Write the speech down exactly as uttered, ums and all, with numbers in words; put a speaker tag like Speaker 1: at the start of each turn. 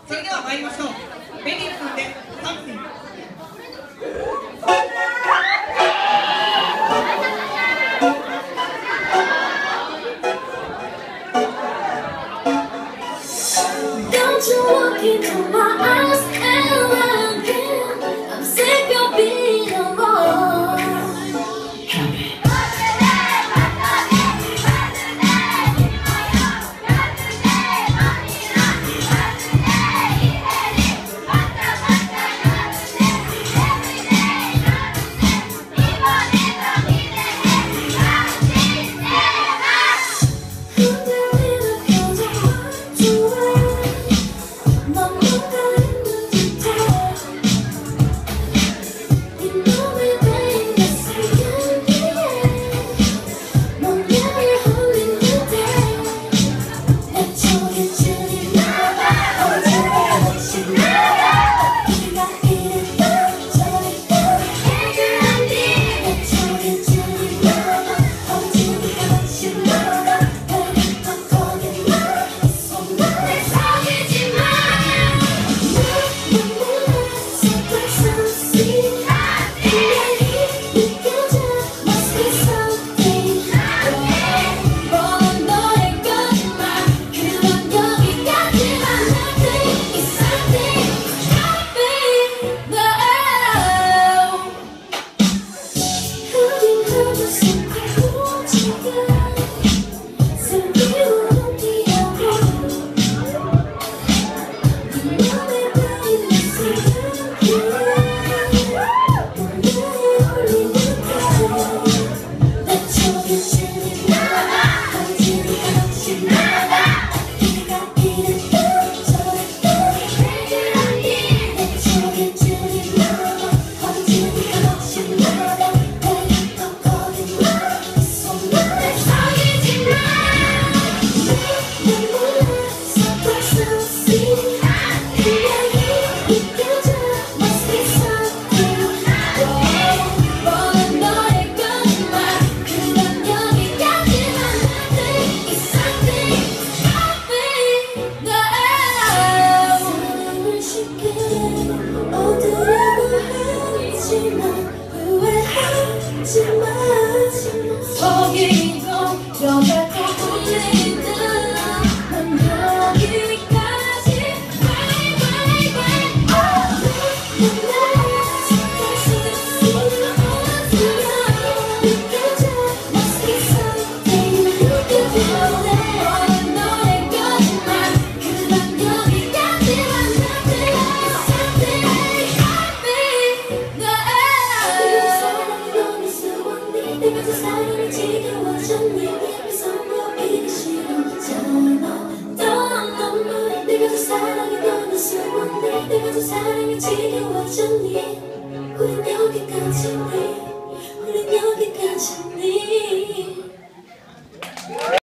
Speaker 1: それでは参りましょう。ベリーさんでサムシン。
Speaker 2: Don't you look into my eyes and again, I'm sick of being alone. 사랑이 지겨워졌니 우린 여기까지니 우린 여기까지니